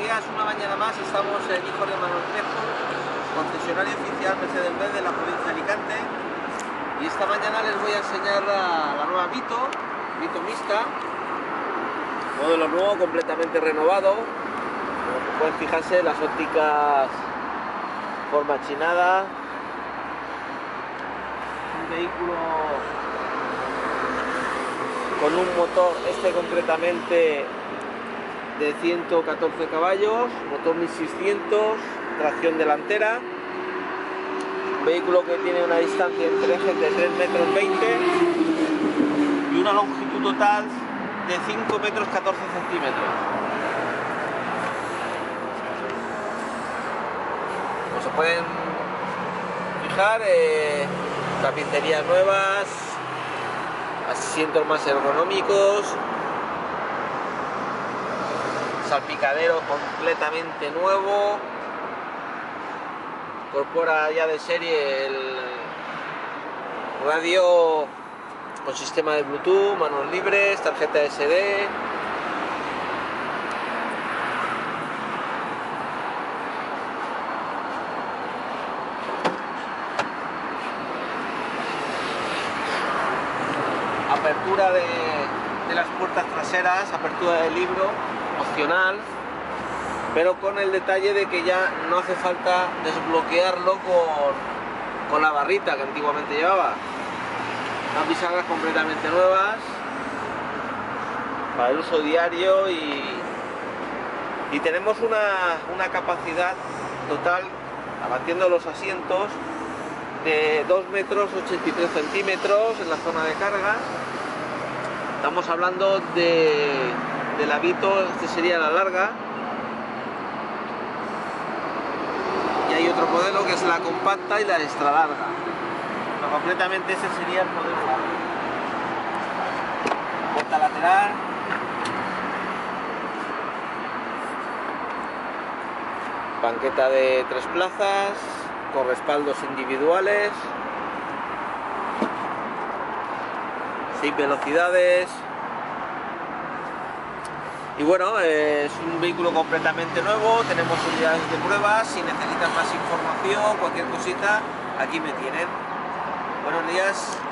días, una mañana más estamos en Hijos de Manuel Crespo, concesionario oficial Mercedes-Benz de la provincia de Alicante, y esta mañana les voy a enseñar la nueva Vito Mista, modelo nuevo, completamente renovado. Como pueden fijarse, las ópticas forma chinada, un vehículo con un motor, concretamente de 114 caballos, motor 1600, tracción delantera, un vehículo que tiene una distancia entre ejes de 3,20 metros y una longitud total de 5 metros 14 centímetros. Como se pueden fijar, tapicerías nuevas, asientos más ergonómicos, salpicadero completamente nuevo, incorpora ya de serie el radio con sistema de Bluetooth, manos libres, tarjeta SD. Apertura de las puertas traseras, apertura del libro, opcional, pero con el detalle de que ya no hace falta desbloquearlo con la barrita que antiguamente llevaba. Las bisagras completamente nuevas para el uso diario y tenemos una capacidad total, abatiendo los asientos, de 2,83 metros en la zona de carga. Estamos hablando de la Vito, sería la larga, y hay otro modelo que es la compacta y la extra larga, pero completamente ese sería el modelo largo. Puerta lateral, banqueta de 3 plazas con respaldos individuales, 6 velocidades. Y bueno, es un vehículo completamente nuevo, tenemos unidades de pruebas. Si necesitan más información, cualquier cosita, aquí me tienen. Buenos días.